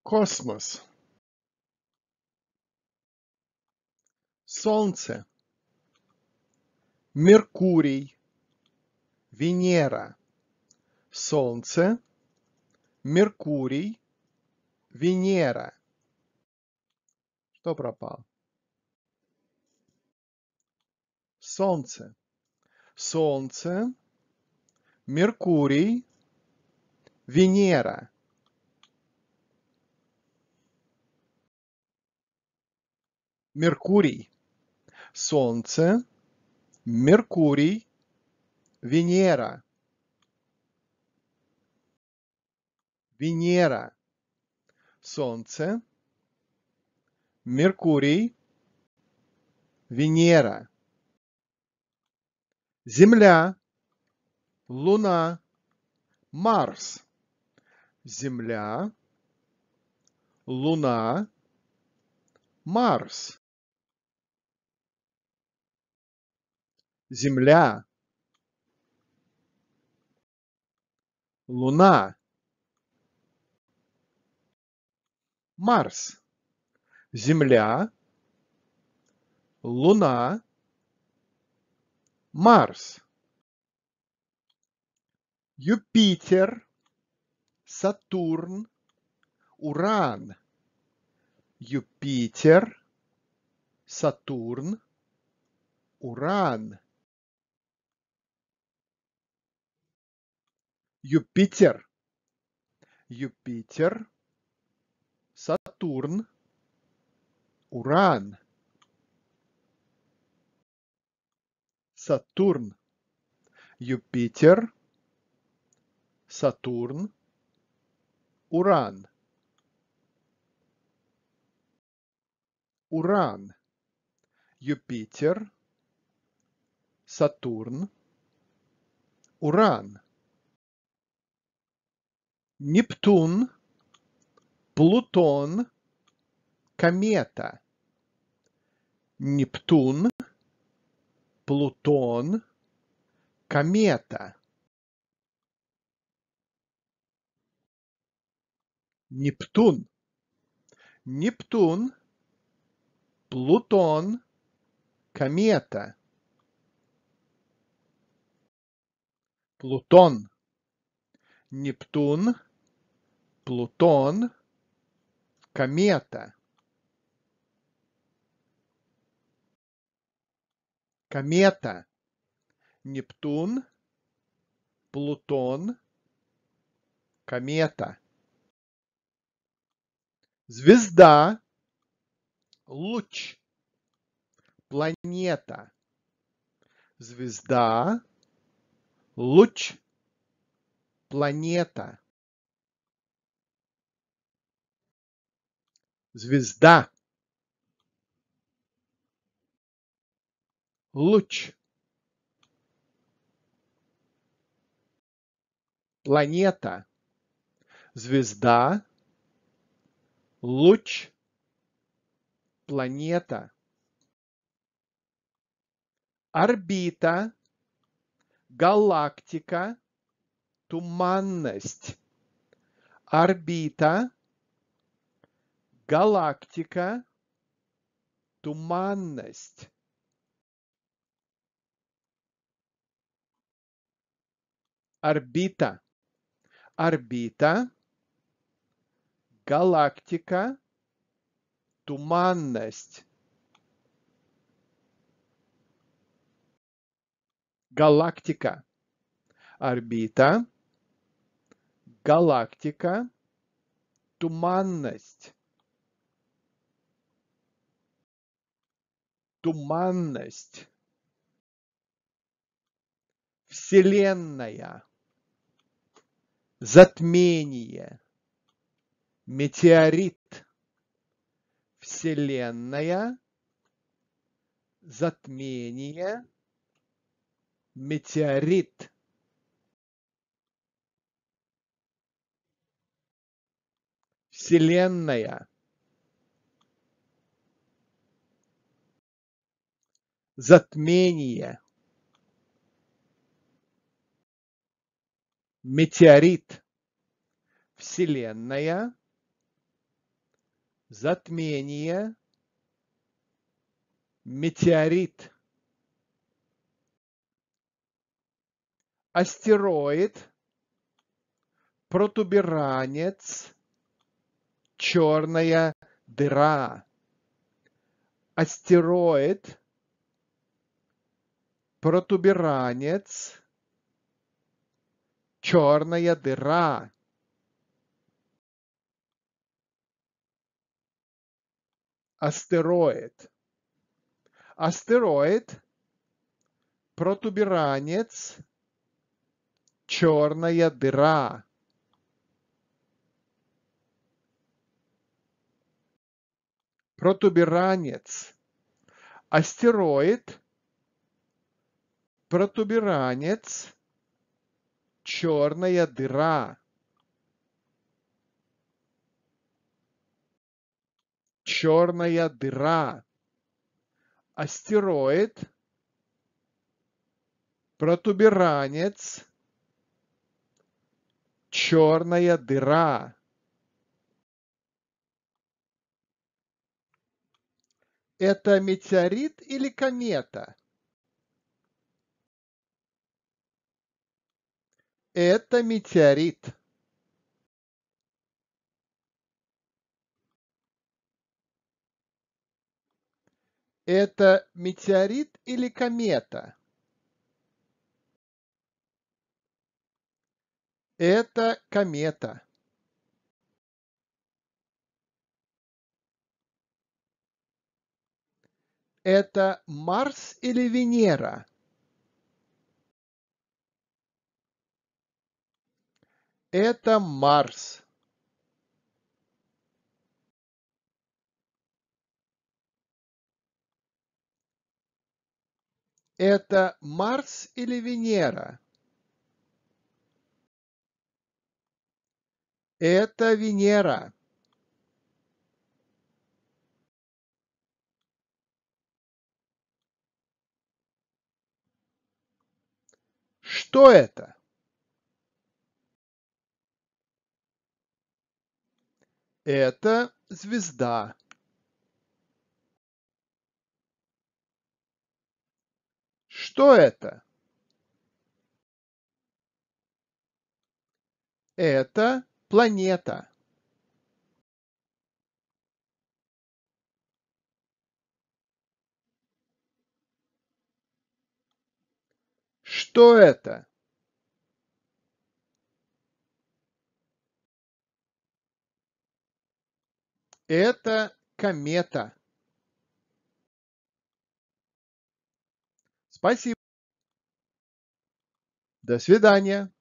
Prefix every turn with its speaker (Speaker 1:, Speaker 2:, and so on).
Speaker 1: Космос. Солнце. Меркурий. Венера. Солнце. Меркурий. Венера. Что пропало? Солнце. Солнце. Меркурий. Венера. Меркурий. Солнце. Меркурий. Венера. Венера. Солнце. Меркурий. Венера. Земля. Луна. Марс. Земля. Луна. Марс. Земля. Луна. Марс. Земля. Луна. Марс. Юпитер. Сатурн. Уран. Юпитер. Сатурн. Уран. Юпитер. Юпитер. Сатурн. Уран. Сатурн. Юпитер. Сатурн. Уран. Уран. Юпитер. Сатурн. Уран. Нептун. Плутон. Комета. Нептун. Плутон. Комета. Нептун. Нептун. Плутон. Комета. Плутон. Нептун. Плутон. Комета. Комета. Нептун. Плутон. Комета. Звезда. Луч. Планета. Звезда. Луч. Планета. Звезда. Луч. Планета. Звезда. Луч. Планета. Орбита. Галактика. Туманность. Орбита. Галактика. Туманность. Орбита. Орбита. Галактика. Туманность. Галактика. Орбита. Галактика. Туманность. Туманность. Вселенная. Затмение. Метеорит. Вселенная. Затмение. Метеорит. Вселенная. Затмение. Метеорит. Вселенная. затмение, метеорит, астероид, протуберанец, черная дыра, астероид, протуберанец, черная дыра, астероид, астероид, протуберанец, черная дыра, протуберанец, астероид, протуберанец, черная дыра, черная дыра, астероид, протуберанец, черная дыра. Это метеорит или комета? Это метеорит. Это метеорит или комета? Это комета. Это Марс или Венера? Это Марс. Это Марс или Венера? Это Венера. Что это? Это звезда. Что это? Это планета. Что это? Это комета. Спасибо. До свидания.